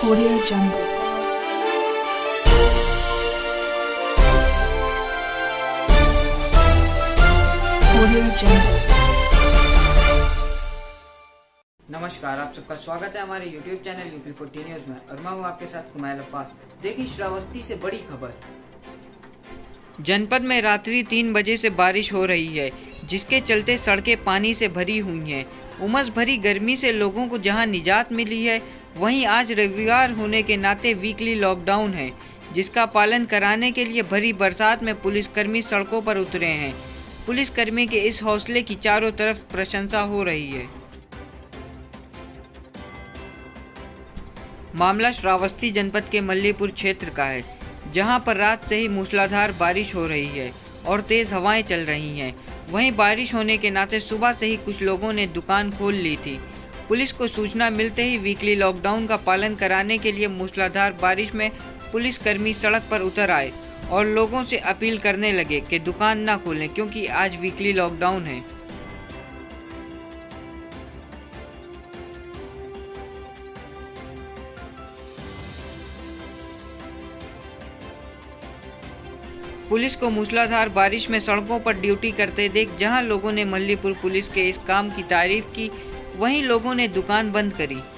Audio Jungle. Audio Jungle. नमस्कार, आप सबका स्वागत है हमारे YouTube चैनल UP40 न्यूज में और मैं हूं आपके साथ कुमाइल अब्बास। देखिए श्रावस्ती से बड़ी खबर। जनपद में रात्रि 3 बजे से बारिश हो रही है, जिसके चलते सड़कें पानी से भरी हुई हैं। उमस भरी गर्मी से लोगों को जहां निजात मिली है, वहीं आज रविवार होने के नाते वीकली लॉकडाउन है, जिसका पालन कराने के लिए भरी बरसात में पुलिसकर्मी सड़कों पर उतरे हैं। पुलिसकर्मी के इस हौसले की चारों तरफ प्रशंसा हो रही है। मामला श्रावस्ती जनपद के मल्लीपुर क्षेत्र का है, जहां पर रात से ही मूसलाधार बारिश हो रही है और तेज हवाएं चल रही हैं। वहीं बारिश होने के नाते सुबह से ही कुछ लोगों ने दुकान खोल ली थी। पुलिस को सूचना मिलते ही वीकली लॉकडाउन का पालन कराने के लिए मूसलाधार बारिश में पुलिसकर्मी सड़क पर उतर आए और लोगों से अपील करने लगे कि दुकान ना खोलें, क्योंकि आज वीकली लॉकडाउन है। पुलिस को मूसलाधार बारिश में सड़कों पर ड्यूटी करते देख जहां लोगों ने मल्लीपुर पुलिस के इस काम की तारीफ की, वहीं लोगों ने दुकान बंद करी।